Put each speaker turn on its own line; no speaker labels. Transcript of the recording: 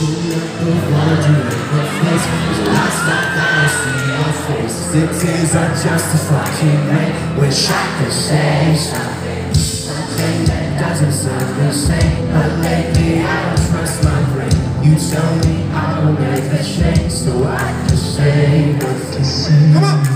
The tears are just a fucking rain. Wish I could say something that doesn't sound the same, but lately I don't trust my brain. You tell me I will make a change, so I can say what's the same. Come on!